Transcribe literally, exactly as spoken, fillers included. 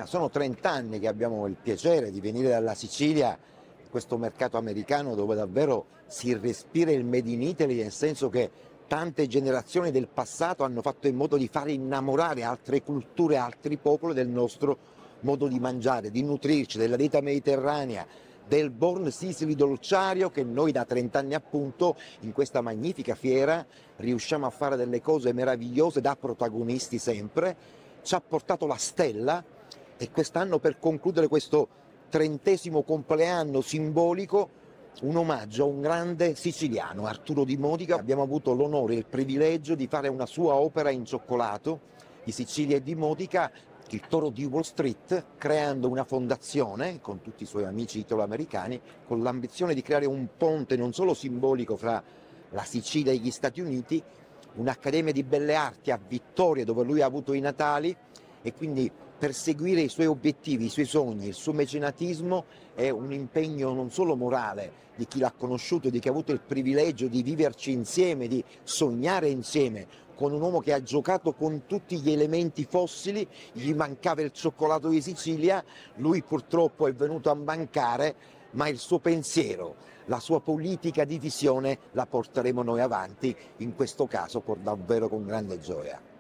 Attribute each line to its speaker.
Speaker 1: Sono trenta anni che abbiamo il piacere di venire dalla Sicilia, questo mercato americano dove davvero si respira il Made in Italy, nel senso che tante generazioni del passato hanno fatto in modo di fare innamorare altre culture, altri popoli del nostro modo di mangiare, di nutrirci, della dieta mediterranea, del Born Sicily dolciario che noi da trenta anni appunto in questa magnifica fiera riusciamo a fare delle cose meravigliose da protagonisti sempre. Ci ha portato la stella e quest'anno, per concludere questo trentesimo compleanno simbolico, un omaggio a un grande siciliano, Arturo Di Modica. Abbiamo avuto l'onore e il privilegio di fare una sua opera in cioccolato di Sicilia e Di Modica, il Toro di Wall Street, creando una fondazione con tutti i suoi amici italo-americani, con l'ambizione di creare un ponte non solo simbolico fra la Sicilia e gli Stati Uniti, un'Accademia di Belle Arti a Vittoria dove lui ha avuto i natali, e quindi perseguire i suoi obiettivi, i suoi sogni, il suo mecenatismo è un impegno non solo morale di chi l'ha conosciuto, di chi ha avuto il privilegio di viverci insieme, di sognare insieme con un uomo che ha giocato con tutti gli elementi fossili. Gli mancava il cioccolato di Sicilia, lui purtroppo è venuto a mancare, ma il suo pensiero, la sua politica di visione la porteremo noi avanti, in questo caso davvero con grande gioia.